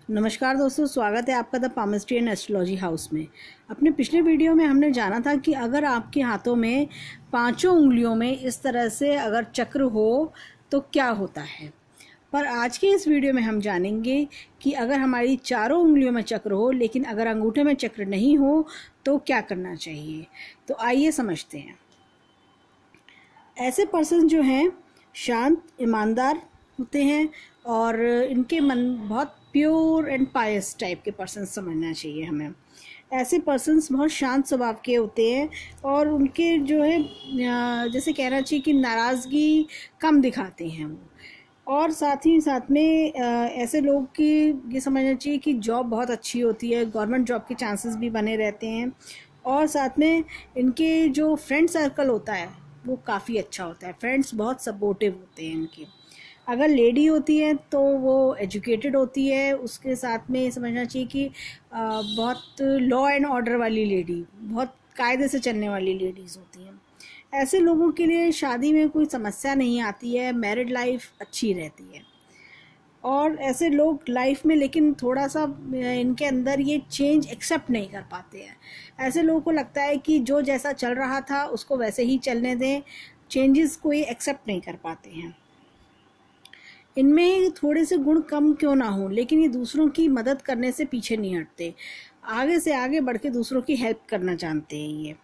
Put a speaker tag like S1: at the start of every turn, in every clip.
S1: नमस्कार दोस्तों, स्वागत है आपका the palmistry and astrology house में। अपने पिछले वीडियो में हमने जाना था कि अगर आपके हाथों में पांचों उंगलियों में इस तरह से अगर चक्र हो तो क्या होता है। पर आज के इस वीडियो में हम जानेंगे कि अगर हमारी चारों उंगलियों में चक्र हो लेकिन अगर अंगूठे में चक्र नहीं हो तो क्या करना चाहिए। तो आइए समझते हैं। ऐसे पर्सन जो हैं शांत, ईमानदार होते हैं और इनके मन बहुत प्योर एंड पायस टाइप के पर्सन समझना चाहिए हमें। ऐसे पर्सन्स बहुत शांत स्वभाव के होते हैं और उनके जो है जैसे कहना चाहिए कि नाराज़गी कम दिखाते हैं वो। और साथ ही साथ में ऐसे लोग की ये समझना चाहिए कि जॉब बहुत अच्छी होती है, गवर्नमेंट जॉब के चांसेस भी बने रहते हैं। और साथ में इनके जो फ्रेंड सर्कल होता है वो काफ़ी अच्छा होता है। फ्रेंड्स बहुत सपोर्टिव होते हैं इनके। अगर लेडी होती है तो वो एजुकेटेड होती है, उसके साथ में समझना चाहिए कि बहुत लॉ एंड ऑर्डर वाली लेडी, बहुत कायदे से चलने वाली लेडीज़ होती हैं। ऐसे लोगों के लिए शादी में कोई समस्या नहीं आती है, मैरिड लाइफ अच्छी रहती है। और ऐसे लोग लाइफ में लेकिन थोड़ा सा इनके अंदर ये चेंज एक्सेप्ट नहीं कर पाते हैं। ऐसे लोगों को लगता है कि जो जैसा चल रहा था उसको वैसे ही चलने दें, चेंजेस को ये एक्सेप्ट नहीं कर पाते हैं। इनमें थोड़े से गुण कम क्यों ना हो लेकिन ये दूसरों की मदद करने से पीछे नहीं हटते, आगे से आगे बढ़ के दूसरों की हेल्प करना जानते हैं ये।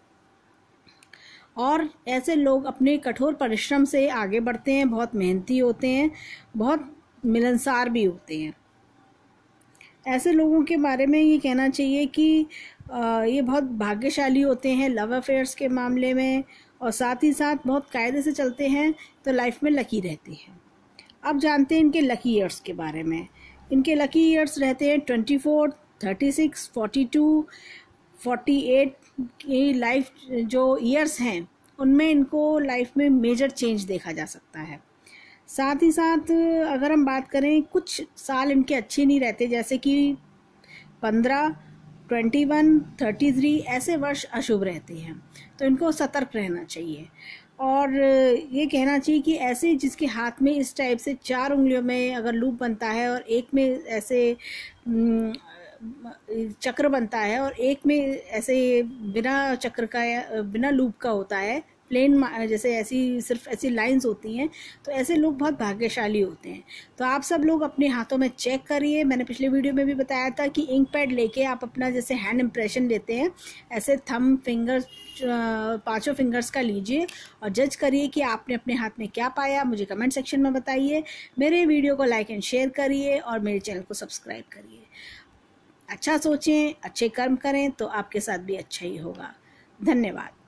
S1: और ऐसे लोग अपने कठोर परिश्रम से आगे बढ़ते हैं, बहुत मेहनती होते हैं, बहुत मिलनसार भी होते हैं। ऐसे लोगों के बारे में ये कहना चाहिए कि ये बहुत भाग्यशाली होते हैं लव अफेयर्स के मामले में, और साथ ही साथ बहुत कायदे से चलते हैं तो लाइफ में लकी रहते हैं। अब जानते हैं इनके लकी ईयर्स के बारे में। इनके लकी ईयर्स रहते हैं 24, 36, 42, 48 की लाइफ जो ईयर्स हैं उनमें इनको लाइफ में मेजर चेंज देखा जा सकता है। साथ ही साथ अगर हम बात करें, कुछ साल इनके अच्छे नहीं रहते, जैसे कि 15, 21, 33 ऐसे वर्ष अशुभ रहते हैं, तो इनको सतर्क रहना चाहिए। और ये कहना चाहिए कि ऐसे जिसके हाथ में इस टाइप से 4 उंगलियों में अगर लूप बनता है और एक में ऐसे चक्र बनता है और एक में ऐसे बिना चक्र का या बिना लूप का होता है, प्लेन जैसे ऐसी सिर्फ ऐसी लाइंस होती हैं, तो ऐसे लोग बहुत भाग्यशाली होते हैं। तो आप सब लोग अपने हाथों में चेक करिए। मैंने पिछले वीडियो में भी बताया था कि इंक पैड लेके आप अपना जैसे हैंड इम्प्रेशन लेते हैं, ऐसे थंब फिंगर्स 5 फिंगर्स का लीजिए और जज करिए कि आपने अपने हाथ में क्या पाया। मुझे कमेंट सेक्शन में बताइए। मेरे वीडियो को लाइक एंड शेयर करिए और मेरे चैनल को सब्सक्राइब करिए। अच्छा सोचें, अच्छे कर्म करें तो आपके साथ भी अच्छा ही होगा। धन्यवाद।